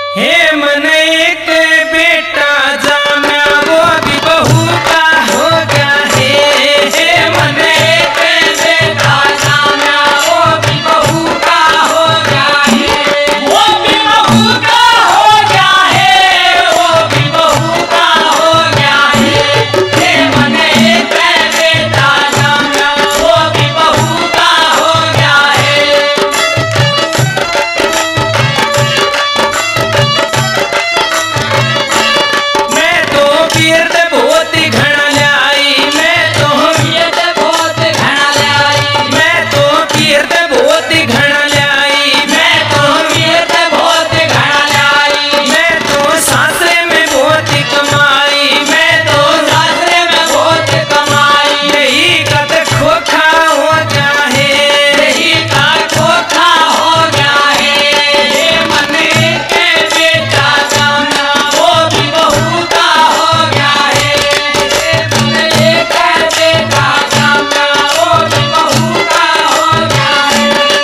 हे मन एक बेटा जाम्या वो भी बहू का हो गया है। हे मन एक बेटा जाम्या वो भी बहू का हो गया है। वो भी बहू का हो गया है। वो भी बहू का हो गया है। हे मन एक बेटा जाम्या वो भी बहू का हो गया है। मैं तो पीर दे बहुत घना लाई। मैं तो पीर दे बहुत घना लाई। मैं तो पीर दे बहुत घना लाई। मैं तो पीर दे बहुत घना लाई। मैं तो सासरे में बहुत कमाई। मैं तो सासरे में बहुत कमाई। यही कद खोखा हो गया है। यही का खोखा हो गया है। ये मन के बेटा जाना वो भी बहू का हो गया है। ये मन के बेटा जाना वो भी बहू का हो गया है।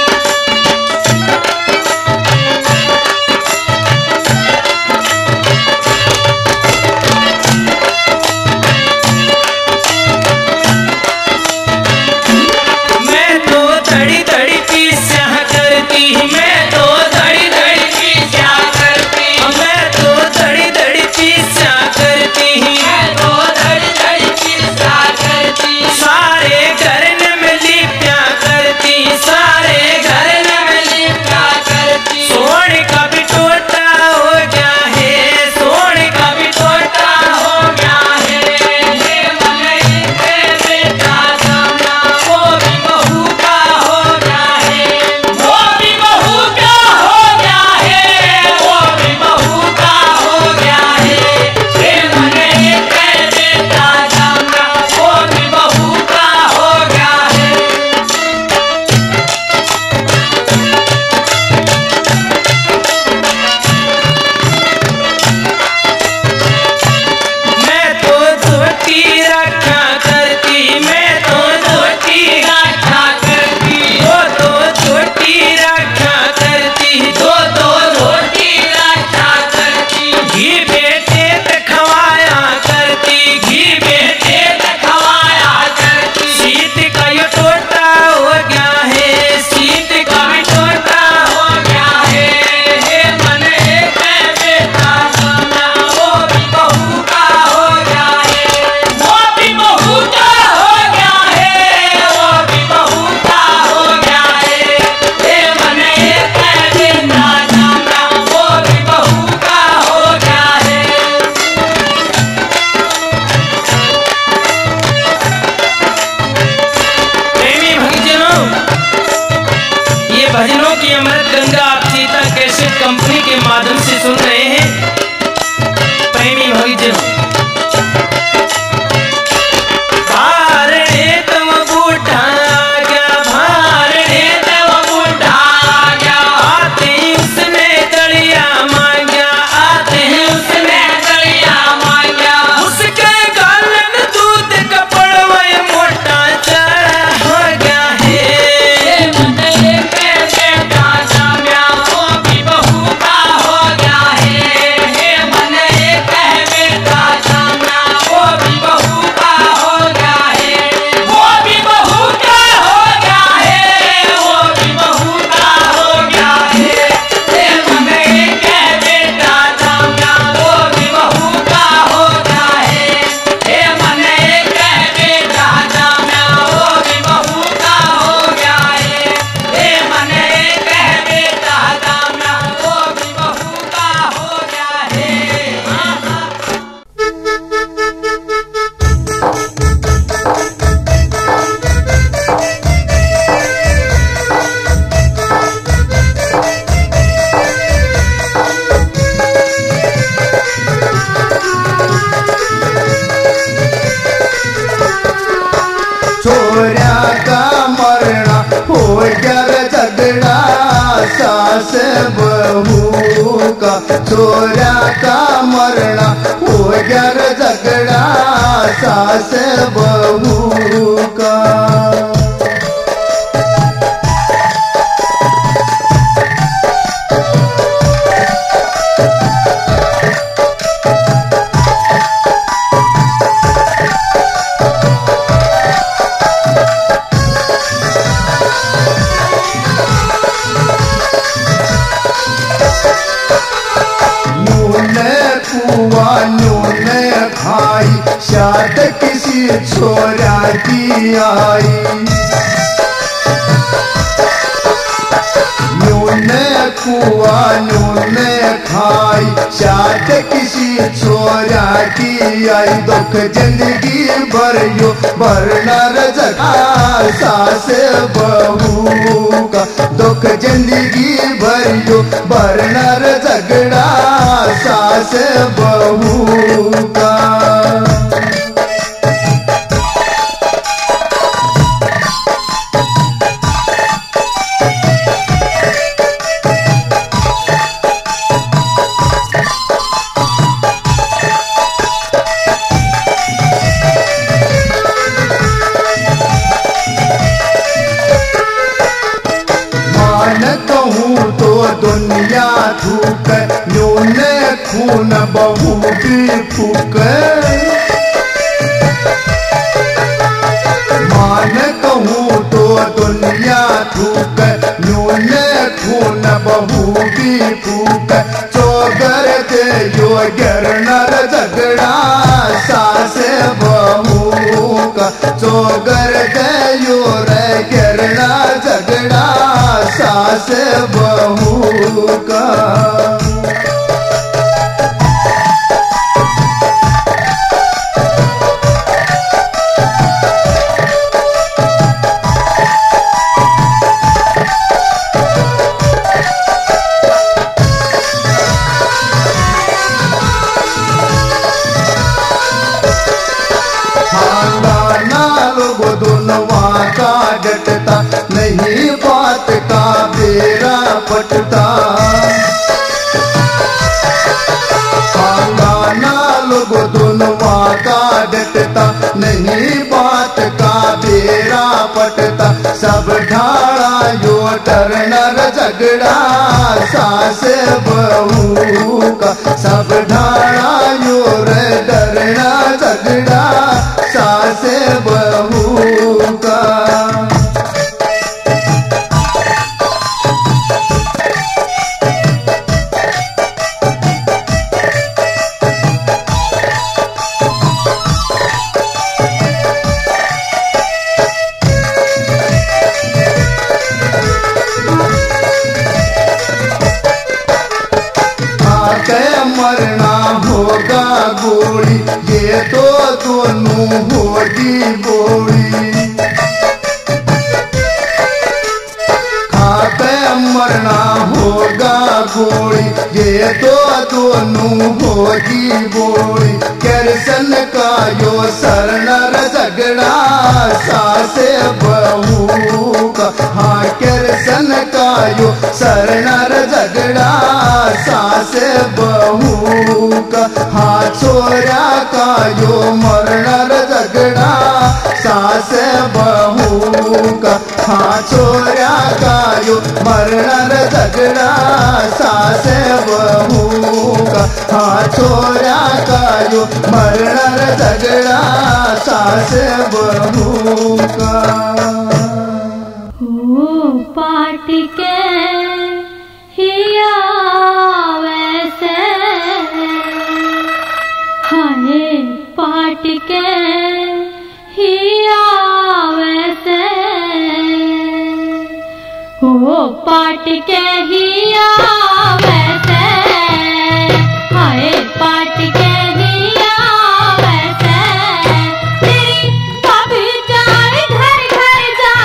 मैं तो धड़ी धड़ी पीस्या करती। मैं तो धड़ी धड़ी पीस्या करती। मैं तो धड़ी धड़ी पीस्या करती। मैं तो धड़ी धड़ी पीस्या करती। सारे घर में लिप्या करती। सारे घर में लिप्या करती। सोने का भी टोटा हो गया है। सोने का भी टोटा हो गया है। ये मन के बेटा जाना वो भी बहू का हो गया है। वो भी बहू का हो गया है। वो भी बहू का हो गया है। ये मन के बेटा जाना वो भी बहू का हो गया है। मैं तो धोती रखा करती। मैं तो धोती रखा करती। दो दो धोती रखा करती। दो दो धोती रखा करती। घी बेटे ते खवाया करती। घी बेटे ते खवाया करती। शीत का ये टोटा हो गया है। शीत का भी टोटा हो गया है। हे मन एक बेटा जाना वो भी बहू का हो गया है। वो भी बहू का हो गया है। वो भी बहू का हो गया है। हे मन एक बेटा जाना वो भी बहू का हो गया है। प्रेमी भक्तजनों, ये भजनों की अमृत गंगा आप सीता कैसेट कंपनी के माध्यम से सुन रहे हैं। प्रेमी भक्तजनों, भारणे तव बूढ़ा आ गया। भारणे तव बूढ़ा आ गया। आते ही उसने दलिया मांगा। आते ही उसने दलिया मांगा। उसके गालन दूध का पड़वा मोटा चढ़ा हो गया है। ये मन के बेटा जाम्या वो भी बहू का हो गया है। हे मन के बेटा जाम्या वो भी बहू का हो गया है। वो भी बहू का हो गया है। वो भी बहू का हो गया है। हे मन के बेटा जाम्या वो भी बहू का हो गया है। हे मन के बेटा जाम्या वो भी बहू का हो गया है। हे मन के बेटा जाम्या वो भी बहू का हो गया है। छोरा का मरना हो गया झगड़ा सास बहू का। छोरा का मरना हो गया झगड़ा सास बहू का। की आई। न्यूने कुआ न्यूने खाई, शाद किसी छोरा की आई। दुख जिंदगी भर यो भरना रजगा सास बहू का, दुख जिंदगी भर यो भरना रजगड़ा सास बहू का। दुनिया थूक न्यूने खून बहू भी फूक। मान कहूँ तो दुनिया थूक न्यूने खून बहू भी फूक। चौगर दे यो गिरनर झगड़ा सास बहू का, चौगर दे यो रे गिरना झगड़ा सास बहू का। डटता नहीं बात का बेरा पटता। खानदाना लोग दोनों का डटता नहीं बात का बेरा पटता। सब ढाड़ा यो टरनर झगड़ा सास बहू का, सब ढाड़ा यो रे डरना झगड़ा सास बहू का। मरना होगा गोली, ये तो दोनों होगी गोली। खाके मरना होगा गोली, ये तो दोनों होगी गोली। कृष्ण का यो सरनर झगड़ा सास बहू का, हाँ कृष्ण का यो सरनर झगड़ा सास बहू का। हाँ छोरा का यो मरनर झगड़ा सास बहू का, हाँ छोरा का यो मरनर झगड़ा सास बहू का, हाँ छोरा का यो मरनर झगड़ा सास बहू का। पाट के हिया वैसे हाय, पाट के हिया वैसे, ओ पाट के हिया वैसे, हाय पाट के हिया वैसे। तेरी भाभी जाए घर घर जा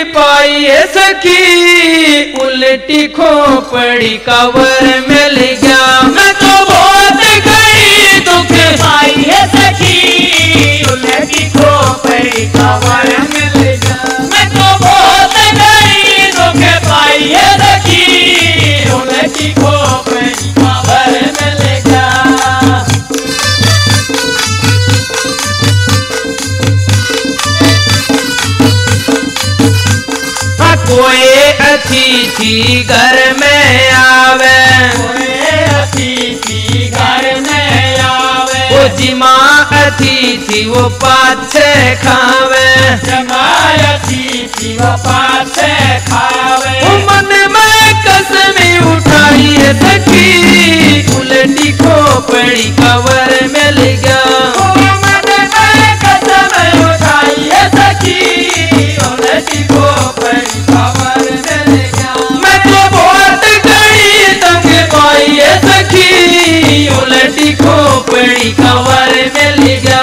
पाई है सखी, उल्टी खोपड़ी कवर मिल गया। मैं तो बहुत गई दुख पाई है सखी, उल्टी खोपड़ी कवर मिल गया। मैं तो बहुत गई दुख पाई है सखी, उल्टी खोपड़ी कवर मिल गया। कोई अतिथि घर में आवे, कोई अतिथि घर में आवे। वो जिमा अतिथि वो पाछे खावे, जमा अतिथि वो पाछे खावे। वो मन में कसम उठाई है सखी, उल्टी खोपड़ी कवर मिल गया। मन में कसम उठाई है सखी, उल्टी खोपड़ी कवर मिल गया। मैं तो बहुत गई तंग पाई है सखी, उल्टी खोपड़ी कवर मिल गया।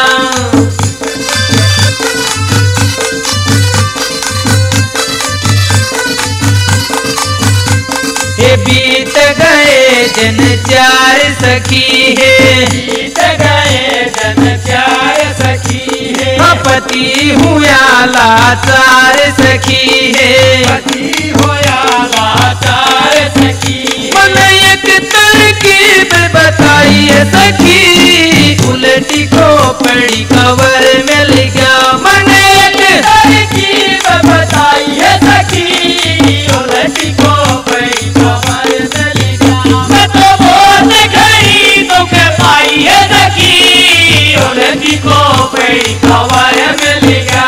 हे बीत गए दिन चार सखी है, बीत गए दिन चार सखी है। पति हुआ लाचार सखी है, पति होया लाचार सखी। मन एक तरकीब बताई है सखी, उल्टी खोपड़ी कवर मिल गया। मन एक तरकीब बताई है सखी, उल्टी खोपड़ी कवर मिल गया। मैं तो बहुत गई दुख पाई है सखी, उल्टी खोपड़ी कवर मिल गया।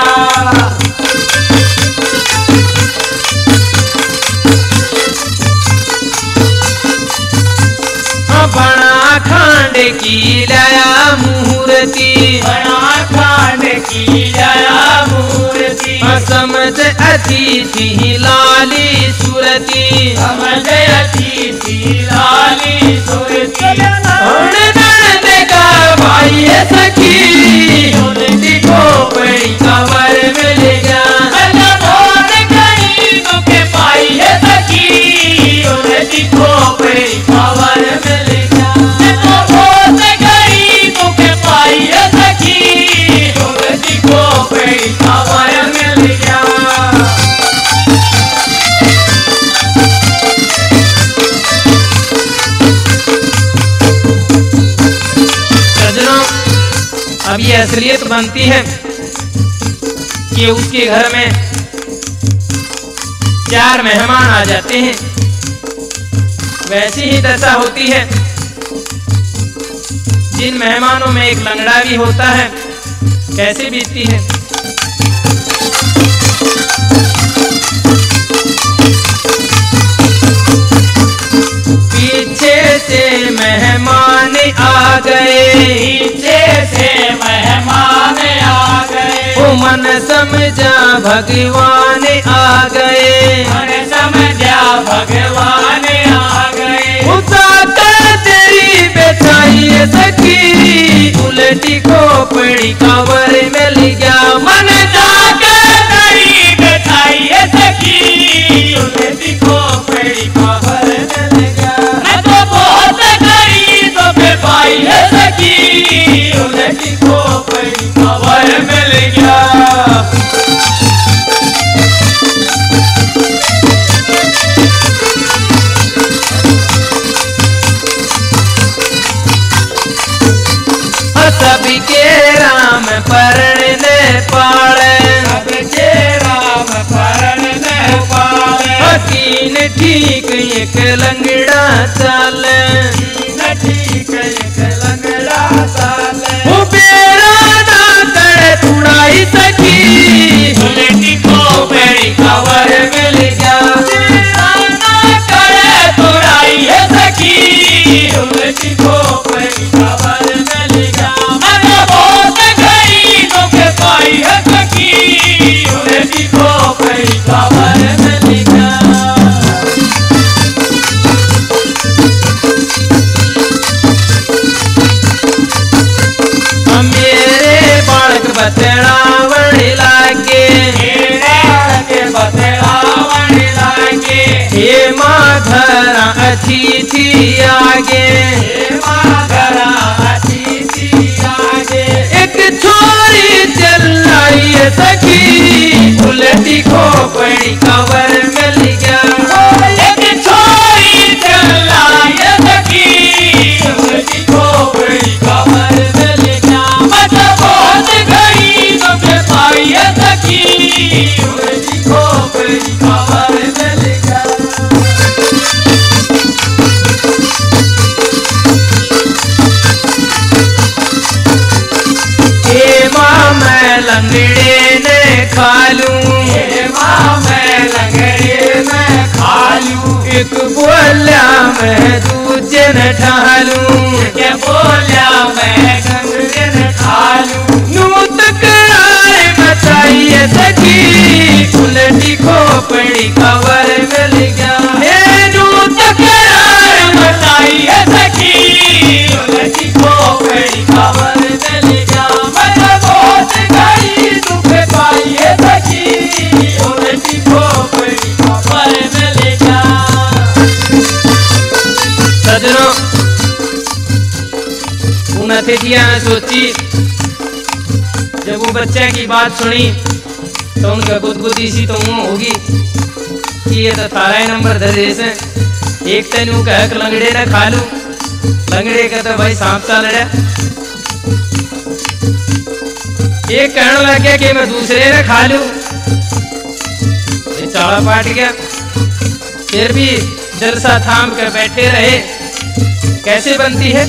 बड़ा खांड की लाया मूर्ति, बड़ा खान की जया मूर्ति। समझ अतिथि लाली सुरती, समझ अतिथि लाली सुरती। देखा भाई है सखी, उल्टी खोपड़ी कवर मिल गया। मैं बहुत गई दुख पाई है सखी, उल्टी खोपड़ी कवर मिल गया। मैं तो बहुत गई दुख पाई है सखी, उल्टी खोपड़ी कवर मिल गया। सज्जनों, अब ये असलियत बनती है कि उसके घर में 4 मेहमान आ जाते हैं। वैसी ही दशा होती है जिन मेहमानों में एक लंगड़ा भी होता है। कैसे बीतती है? पीछे से मेहमान आ गए, पीछे से मेहमान आ गए। वो मन समझा भगवान आ गए, मन समझा भगवान आ गए। उतार तेरी बेचाई है सखी, उल्टी खोपड़ी कवर मिल गया। मन जाकर तेरी बेचाई है सखी, उल्टी खोपड़ी कवर मिल गया। मैं तो बहुत गरीब पे पाई है सखी, उल्टी खोपड़ी कवर मिल गया। सबके राम परण पाड़े, सबके राम परण पाले। तीन ठीक एक लंगड़ा चाले, ठीक एक लंगड़ा चाले। वो बेरा ना करे तुड़ाई सखी, उल्टी खोपड़ी कवर मिल गया। ना करे तुड़ाई है सखी, उल्टी खोपड़ी कवर मिल गया। मैं बहुत गई दुख पाई है सखी, उल्टी खोपड़ी कवर मिल गया। मेरे बालक बतड़ा वड़ लागे, मेरे के बते अतिथि आगे, घरा अतिथि आगे। एक छोरी चल आई सखी, उलटी खोपड़ी कवर मिल गया। एक छोरी चल आई सखी, उलटी खोपड़ी कवर मिल गया। मत बहुत गरीबों के पाई सखी, उलटी खोपड़ी कवर मिल गया। मैं लंगड़े ने खा लूं, मैं लंगड़े में खा लूं। एक बोला मैं दूजे न ढालूं, के बोला मैं गंगे न खा लूं। नूत करार मचाइए सखी, उलटी खोपड़ी कवर मिल गया। हे नूत करार मचाइए सखी, उलटी खोपड़ी कवर मिल गया। मत बहुत गई दुख पाइए सखी, उलटी खोपड़ी कवर मिल गया। सजनों, अतिथियां ने सोची, जब वो बच्चे की बात सुनी तो उनका गुदगुदी सी तो मुंह होगी कि ये तो तारा ही नंबर धरे से। एक तेनू कह लंगड़े ने खा लू, लंगड़े का तो भाई सांप सा लड़ा। एक कहने लगे कि मैं दूसरे ने खा लू, ये चाड़ा पाट गया। फिर भी जलसा थाम कर बैठे रहे। कैसे बनती है?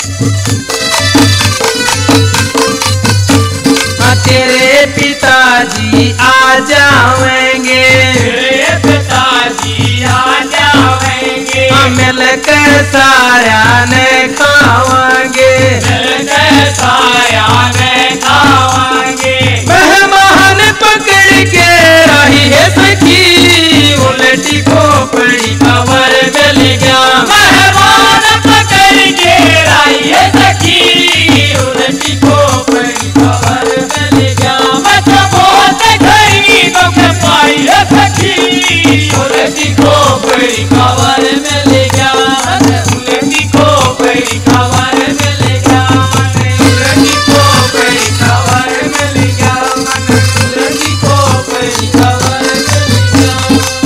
तेरे पिताजी आ जाएंगे, तेरे पिताजी आ जाएंगे। मिलकर साया ने खावांगे, मिलकर साया ने खावांगे। मेहमान पकड़ के रही है सखी, उलटी खोपड़ी कवर मिल गया। मेहमान पकड़ के रही है सखी, उलटी खोपड़ी कवर मिल गया। मत बहुत गरीबों के पाई है सखी, उलटी खोपड़ी कवर मिल गया। उलटी खोपड़ी कवर मिल गया। उलटी खोपड़ी कवर मिल गया। उलटी खोपड़ी कवर मिल गया।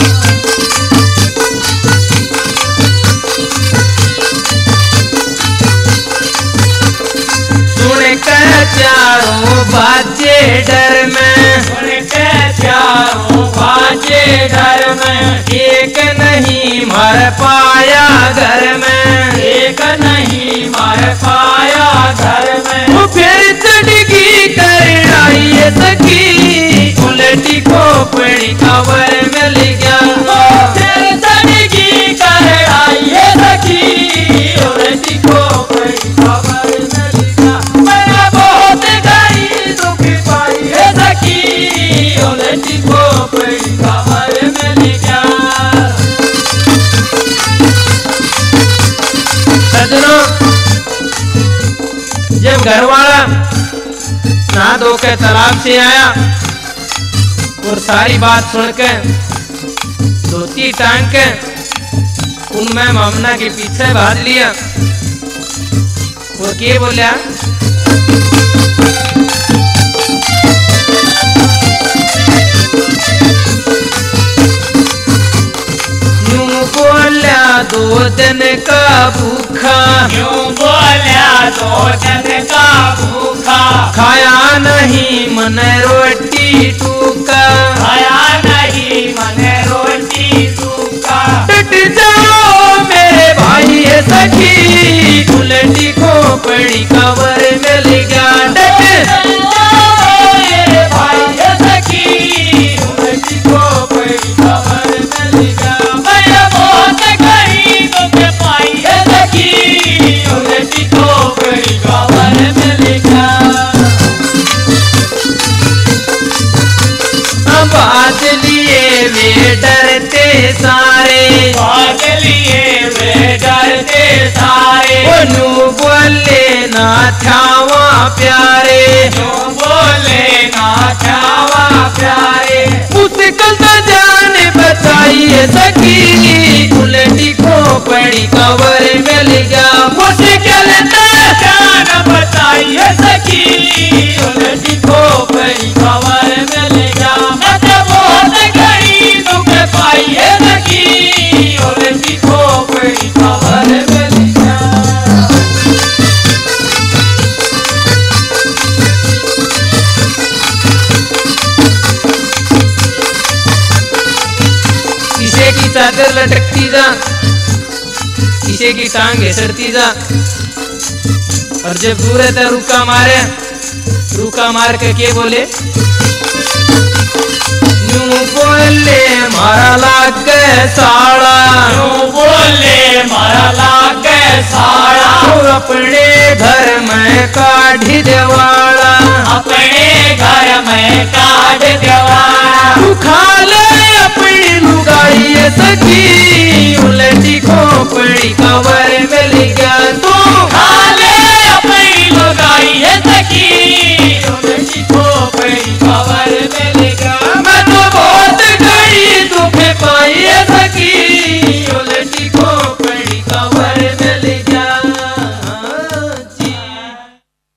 सुन कर चारों बाजे डर में, उनके चारों बाजे घर में। एक नहीं मर पाया घर में। एक नहीं मर पाया घर में। वो फिर चढ़गी कर आई है सखी, उलटी खोपड़ी कवर मिल गया। फिर चढ़गी कर आई है सखी, उलटी खोपड़ी कवर मिल गया। मैं बहुत गई दुख पाई है सखी, उलटी खोपड़ी कवर मिल गया। सजनों, जब घर वाला नहा धो के तालाब से आया और सारी बात सुन के धोती टांग के उनमें मामना के पीछे भाग लिया और के बोला, यूं बोला 2 दिन का भूखा, यूं बोला 2 दिन का भूखा। खाया नहीं मन रोटी टूका। खाया नहीं मन रोटी टूका। डट जाओ मेरे भाई है सखी, उलटी खोपड़ी कवर मिल गया। डट मेरे भाई है सखी, उलटी खोपड़ी कवर मिल गया। मैं बहुत गरीबों के पाई है सखी, उलटी खोपड़ी कवर मिल गया। बात लिए वे डरते सारे, बात लिए वे डरते सारे। नू बोले ना छावा प्यारे, यूं बोले ना छावा प्यारे। मुश्किल तो जान बचाइए सखी, उलटी को खोपड़ी कवर मिल गया मुश्किल जान बताइए सखी उलटी खोपड़ी खबर मिल गया बहुत गरीब के पाइए सखी उलटी खोपड़ी खबर मिल गया किसे की चादर लटकती जा किसे की टांग घसरती जा और जब दूर है तो रुका मार के बोले यूं बोले मारा लाग साड़ा यूं बोले मारा लाग साड़ा तू अपने घर में काढ़ देवाड़ा अपने घर में काट देवाड़ा तू खा ले अपनी लुगाई सखी उलटी खोपड़ी कवर